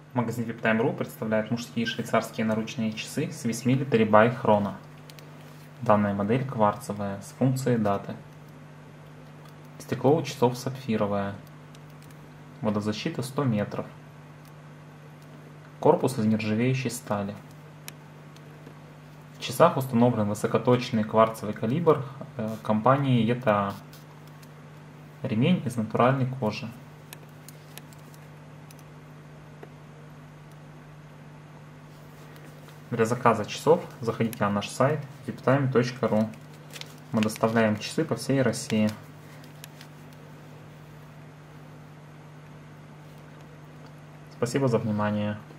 Магазин VIPTime.ru представляет мужские швейцарские наручные часы с 8 by Chrono. Данная модель кварцевая с функцией даты. Стекло у часов сапфировое. Водозащита 100 метров. Корпус из нержавеющей стали. В часах установлен высокоточный кварцевый калибр компании ETA. Ремень из натуральной кожи. Для заказа часов заходите на наш сайт viptime.ru. Мы доставляем часы по всей России. Спасибо за внимание.